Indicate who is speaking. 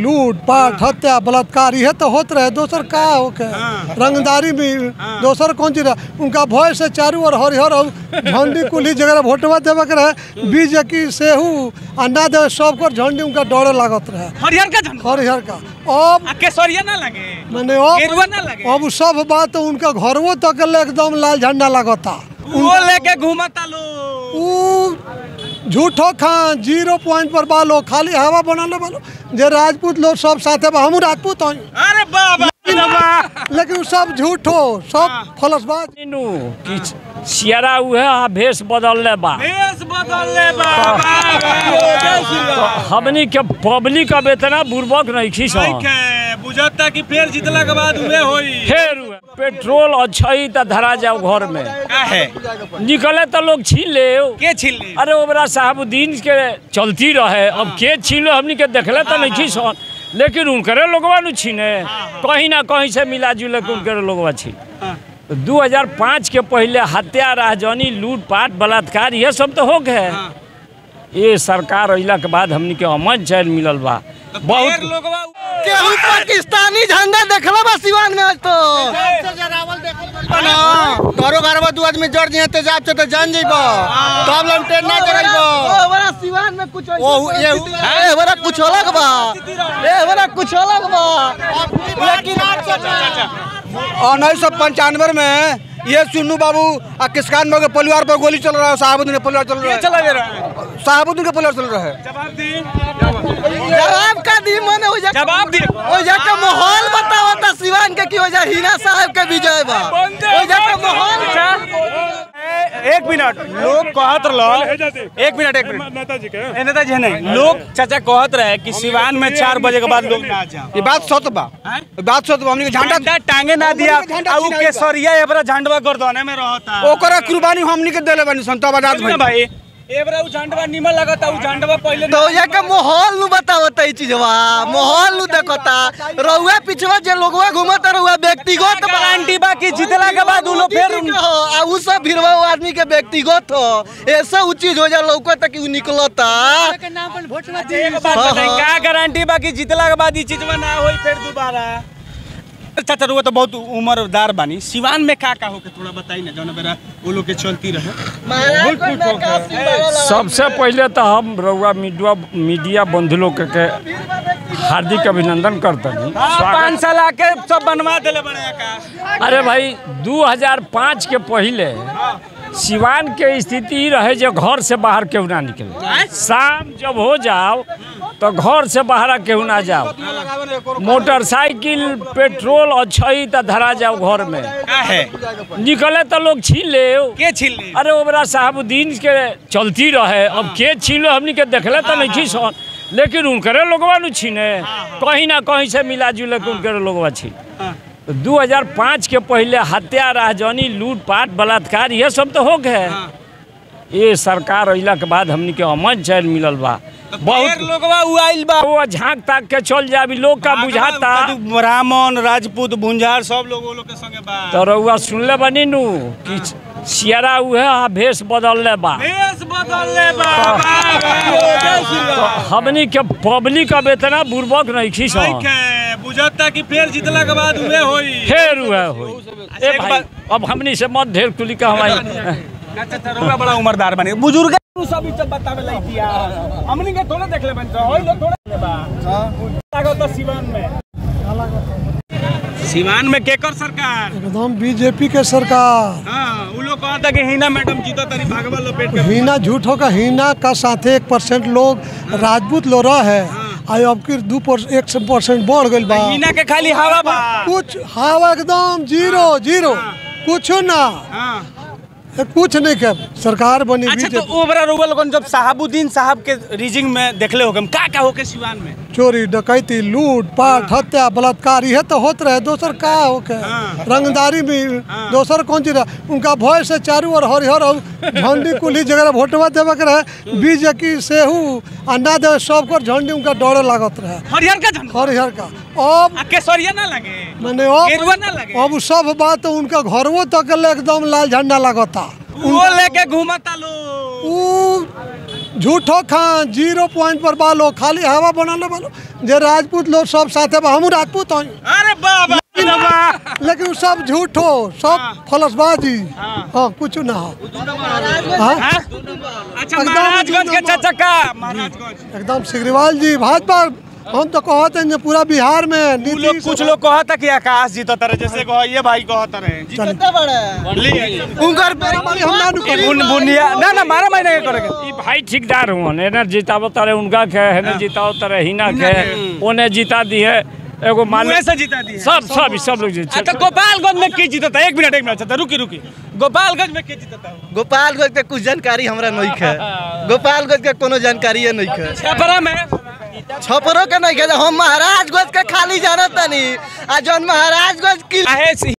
Speaker 1: लूट पाट हत्या बलात्कार ये तो होते रहे, दोसर का होके रंगदारी में दोसर कौन चीज उनका भय से चारों ओर हरिहर और झंडी कुली जगह वोटवा देवे के रहे, बीज की सेहू अन्ना दे सब कर झंडी उनका डरे लागत रहे, हरिहर का अब
Speaker 2: केसरिया ना लगे
Speaker 1: मैंने
Speaker 2: गेरुआ ना लगे।
Speaker 1: अब सब बात उनका घरवो तक एकदम लाल झंडा लगता,
Speaker 2: वो लेके घूमता लो
Speaker 1: झूठो खान 0 पॉइंट पर बालो खाली हवा बनाने वालो जे राजपूत लोग सब साथे हम राजपूत हैं।
Speaker 2: अरे बाबा
Speaker 1: लेकिन सब झूठो सब फलसबाज
Speaker 3: सियारा हुए भेष बदलने बा हमनी के पब्लिक अब इतना बुर्बक नहीं खींच
Speaker 2: बुझता कि फिर जितला के बाद हुए होई
Speaker 3: फिर पेट्रोल अच्छा तो धरा जाओ घर में
Speaker 2: है
Speaker 3: निकले तो लोग छीन ले
Speaker 2: के छीन ले।
Speaker 3: अरे ओबरा साहबुद्दीन के चलती रहे अब के छीन लो हमनी के देखले तो नहीं खींच लेकिन उनकरे लोगवा नु छीने कहीं ना कहीं से मिला जुले के उनके लोगवा छीन। 2005 के पहले हत्या राजनी लूटपाट बलात्कार ये सब तो हो गए। ये सरकार अइला के बाद हमनी के अमन चैन मिलल बा बहुत लोगवा
Speaker 4: केहू पाकिस्तानी झंडा देखला बा सिवान में आज तो तोरो घरवा 2 आदमी जड़ दिए तेजाब से तो जान जइबो तब हम ट्रेन ना करइबो ओ बड़ा सिवान में कुछ ओ ये बड़ा कुछ अलग बा ए बड़ा कुछ अलग बा लेकिन 1995 में ये सुन्नू बाबू और किसकान के परिवार पर गोली चल रहा है, साहबुद्दीन के परिवार चल रहा है, साहबुद्दीन के परिवार चल रहा है। जवाब का दी मने हो जा
Speaker 2: जवाब दी
Speaker 4: हो जा का माहौल बतावता सिवान के की हो जा हिना साहब के विजय बा हो जा का माहौल।
Speaker 2: एक मिनट लोग कहत रहे एक मिनट नेताजी के नेताजी नहीं लोग चाचा कहत रहे कि सिवान में 4 बजे के बाद लोग ना जाओ।
Speaker 4: ये बात सत बा बात सत बा हमनी के
Speaker 2: झंडा टांगे ना दिया और केसरिया एबरा झंडवा गर्दने में रहता
Speaker 4: ओकरा कुर्बानी हमनी के देले बानी संता आजाद
Speaker 2: भाई एबरा उ झंडवा निमन लगता उ झंडवा पहले
Speaker 4: तो या के माहौल नु बतावता ई चीजवा माहौल नु देखता रहुआ पिछवा जे लोगवा घुमत रहुआ व्यक्तिगत
Speaker 2: गारंटी बा कि जितला के बाद उ लोग फिर
Speaker 4: आ उ सब भिरवा आदमी के व्यक्तिगत हो ऐसा उ चीज हो जा लौकता कि उ निकलता
Speaker 2: के नाम पर वोट मत दे का गारंटी बा कि जितला के बाद ई चीजवा ना होई फिर दोबारा। चाचा रुआ तो बहुत उम्रदार बानी सिवान में का होके थोड़ा बताई ना जौन बेरा वो लोग के चलती रहे।
Speaker 3: सबसे पहले तो हम रउआ मीडिया बंधु लोग के हार्दिक अभिनंदन करते हैं।
Speaker 2: 5 साल आके सब बनवा दिले बड़े का।
Speaker 3: अरे भाई 2005 के पहले सिवान के स्थिति रहे जो घर से बाहर केहू ना निकले, शाम जब हो जाओ तो घर से बाहर केहू ना जाओ, मोटरसाइकिल पेट्रोल अच्छा तो धरा जाओ घर में निकले तो लोग छीन ले
Speaker 2: के छीन ले।
Speaker 3: अरे ओबरा साहबुद्दीन के चलती रहे अब के छीन लो हमनी के देखले तो नहीं खींच लेकिन उनकरे लोगवा नु छीने कहीं ना कहीं से मिला जुले के उनके लोगवा छीन। 2005 के पहले हत्या राजनी लूटपाट बलात्कार ये सब तो हो गए। ये सरकार अइला के बाद हमनी के अमन चैन मिलल बा
Speaker 2: बहुत लोगवा उइल बा
Speaker 3: वो झांक ताक के चल जाबी लोग का बुझाता
Speaker 2: ब्राह्मण राजपूत भुंजार सब लोग वो लोग के संगे बा
Speaker 3: तो रउआ सुनले बनी नु कि सियारा हुए भेष बदलने बा हमनी के पब्लिक अब इतना बुर्बक नहीं खींच
Speaker 2: बुझता कि फिर जितला के बाद हुए होई
Speaker 3: फिर हुए होई। ए भाई अब हमनी से मत ढेर तुली का हमारी
Speaker 2: चाचा बड़ा उम्रदार बने बुजुर्ग सब इज्जत बतावे लाई दिया हमनी के थोड़ा देख ले बन होई लोग थोड़ा ले बा लागत सिवान में सिवान में केकर सरकार
Speaker 1: एकदम बीजेपी के सरकार।
Speaker 2: हां उ लोग कहता कि हिना मैडम जीता तरी भागवा लपेट के
Speaker 1: हिना झूठो का हिना का साथे 1% लोग राजपूत लोग रहे आई अब की 1% बढ़ गइल बा।
Speaker 2: हिना के खाली हवा बा
Speaker 1: कुछ हवा एकदम 0 कुछ ना कुछ नहीं के सरकार बनी।
Speaker 2: अच्छा तो ओबरा रोबल लोगन जब साहबुद्दीन साहब के रीजिंग में देखले होगम का होके सिवान में
Speaker 1: चोरी डकैती लूट पाट हत्या बलात्कार ये तो होते रहे, दोसर का होके रंगदारी में दोसर कौन चीज उनका भय से चारों ओर हरिहर और झंडी कुली जगह वोटवा देवे के रहे, बीज की सेहू अन्ना दे सब कर झंडी उनका डरे लागत रहे, हरिहर का अब
Speaker 2: केसरिया ना लगे
Speaker 1: मैंने
Speaker 2: गेरुआ ना लगे।
Speaker 1: अब सब बात उनका घरवो तक एकदम लाल झंडा लगता
Speaker 2: वो लेके घूमता लो
Speaker 1: झूठो खान 0 पॉइंट पर बालो खाली हवा बनाने वालो जे राजपूत लोग सब साथे बा हम राजपूत हई
Speaker 2: अरे बाबा
Speaker 1: लेकिन वो सब झूठो सब फलसबाजी हाँ कुछ ना हो
Speaker 2: अच्छा महाराजगंज के चाचा का महाराजगंज
Speaker 1: एकदम सिग्रीवाल जी भाजपा हम तो कहते हैं पूरा बिहार में
Speaker 2: कुछ लोग कहता कि आकाश जीता रहे जैसे कहो ये भाई कहता रहे ना ना मारा महीने करेंगे
Speaker 3: भाई ठेकेदार हुआ ने जितावत रहे उनका के है ना जितावत रहे हिना के उन्हें जिता दी है एगो मान
Speaker 2: से जीता दी
Speaker 3: सब लोग जीते।
Speaker 2: अच्छा गोपालगंज में की जीता था? एक मिनट अच्छा रुकी गोपालगंज में की जीता था?
Speaker 4: गोपालगंज के कुछ जानकारी हमरा नहीं है। गोपालगंज के कोनो जानकारी नहीं है।
Speaker 2: छपरा में
Speaker 4: छपरो के नहीं है। हम महाराजगंज के खाली जानत नहीं आ जौन महाराजगंज की